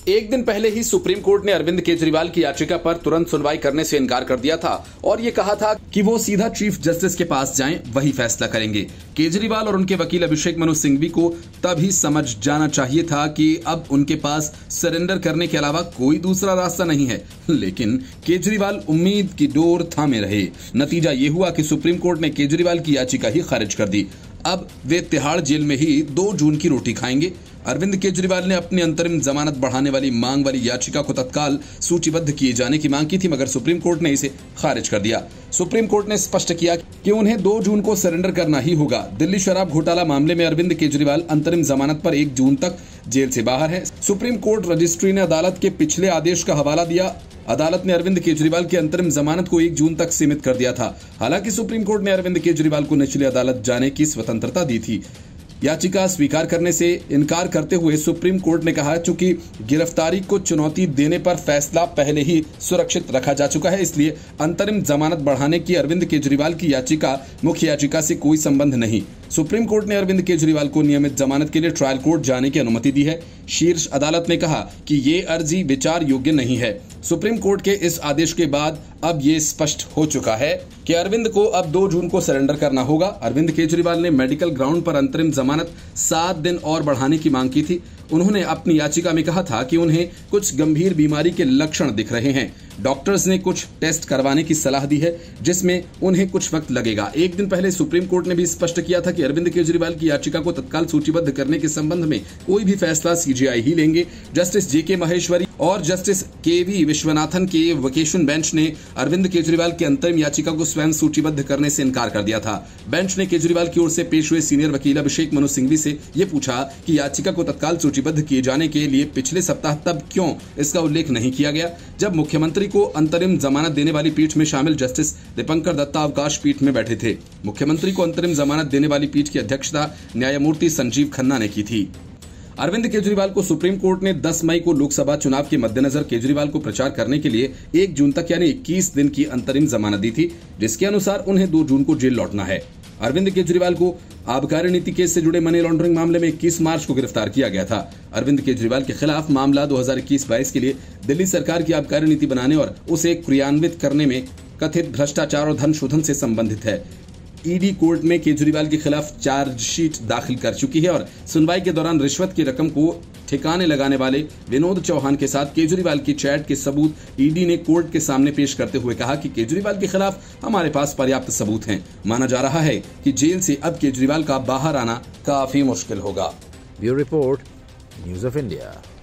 एक दिन पहले ही सुप्रीम कोर्ट ने अरविंद केजरीवाल की याचिका पर तुरंत सुनवाई करने से इनकार कर दिया था और ये कहा था कि वो सीधा चीफ जस्टिस के पास जाएं, वही फैसला करेंगे। केजरीवाल और उनके वकील अभिषेक मनु सिंघवी को तभी समझ जाना चाहिए था कि अब उनके पास सरेंडर करने के अलावा कोई दूसरा रास्ता नहीं है, लेकिन केजरीवाल उम्मीद की डोर थामे रहे। नतीजा ये हुआ कि सुप्रीम कोर्ट ने केजरीवाल की याचिका ही खारिज कर दी। अब वे तिहाड़ जेल में ही 2 जून की रोटी खाएंगे। अरविंद केजरीवाल ने अपनी अंतरिम जमानत बढ़ाने वाली मांग वाली याचिका को तत्काल सूचीबद्ध किए जाने की मांग की थी, मगर सुप्रीम कोर्ट ने इसे खारिज कर दिया। सुप्रीम कोर्ट ने स्पष्ट किया कि उन्हें 2 जून को सरेंडर करना ही होगा। दिल्ली शराब घोटाला मामले में अरविंद केजरीवाल अंतरिम जमानत पर 1 जून तक जेल से बाहर है। सुप्रीम कोर्ट रजिस्ट्री ने अदालत के पिछले आदेश का हवाला दिया। अदालत ने अरविंद केजरीवाल की अंतरिम जमानत को 1 जून तक सीमित कर दिया था। हालांकि सुप्रीम कोर्ट ने अरविंद केजरीवाल को निचली अदालत जाने की स्वतंत्रता दी थी। याचिका स्वीकार करने से इनकार करते हुए सुप्रीम कोर्ट ने कहा, चूंकि गिरफ्तारी को चुनौती देने पर फैसला पहले ही सुरक्षित रखा जा चुका है, इसलिए अंतरिम जमानत बढ़ाने की अरविंद केजरीवाल की याचिका मुख्य याचिका से कोई संबंध नहीं। सुप्रीम कोर्ट ने अरविंद केजरीवाल को नियमित जमानत के लिए ट्रायल कोर्ट जाने की अनुमति दी है। शीर्ष अदालत ने कहा कि ये अर्जी विचार योग्य नहीं है। सुप्रीम कोर्ट के इस आदेश के बाद अब ये स्पष्ट हो चुका है कि अरविंद को अब 2 जून को सरेंडर करना होगा। अरविंद केजरीवाल ने मेडिकल ग्राउंड पर अंतरिम जमानत 7 दिन और बढ़ाने की मांग की थी। उन्होंने अपनी याचिका में कहा था कि उन्हें कुछ गंभीर बीमारी के लक्षण दिख रहे हैं। डॉक्टर्स ने कुछ टेस्ट करवाने की सलाह दी है, जिसमें उन्हें कुछ वक्त लगेगा। एक दिन पहले सुप्रीम कोर्ट ने भी स्पष्ट किया था कि अरविंद केजरीवाल की याचिका को तत्काल सूचीबद्ध करने के संबंध में कोई भी फैसला सीजेआई ही लेंगे। जस्टिस जेके महेश्वरी और जस्टिस केवी विश्वनाथन के वेकेशन बेंच ने अरविंद केजरीवाल की अंतरिम याचिका को स्वयं सूचीबद्ध करने से इनकार कर दिया था। बेंच ने केजरीवाल की ओर से पेश हुए सीनियर वकील अभिषेक मनु सिंघवी से ये पूछा कि याचिका को तत्काल सूचीबद्ध किए जाने के लिए पिछले सप्ताह तब क्यों इसका उल्लेख नहीं किया गया, जब मुख्यमंत्री को अंतरिम जमानत देने वाली पीठ में शामिल जस्टिस दीपंकर दत्ता अवकाश पीठ में बैठे थे। मुख्यमंत्री को अंतरिम जमानत देने वाली पीठ की अध्यक्षता न्यायमूर्ति संजीव खन्ना ने की थी। अरविंद केजरीवाल को सुप्रीम कोर्ट ने 10 मई को लोकसभा चुनाव के मद्देनजर केजरीवाल को प्रचार करने के लिए 1 जून तक यानी 21 दिन की अंतरिम जमानत दी थी, जिसके अनुसार उन्हें 2 जून को जेल लौटना है। अरविंद केजरीवाल को आबकारी नीति केस से जुड़े मनी लॉन्ड्रिंग मामले में 21 मार्च को गिरफ्तार किया गया था। अरविंद केजरीवाल के खिलाफ मामला 2021-22 के लिए दिल्ली सरकार की आबकारी नीति बनाने और उसे क्रियान्वित करने में कथित भ्रष्टाचार और धन शोधन से संबंधित है। ईडी कोर्ट में केजरीवाल के खिलाफ चार्जशीट दाखिल कर चुकी है और सुनवाई के दौरान रिश्वत की रकम को ठिकाने लगाने वाले विनोद चौहान के साथ केजरीवाल की चैट के सबूत ईडी ने कोर्ट के सामने पेश करते हुए कहा कि केजरीवाल के खिलाफ हमारे पास पर्याप्त सबूत हैं। माना जा रहा है कि जेल से अब केजरीवाल का बाहर आना काफी मुश्किल होगा। Bureau report, news of India.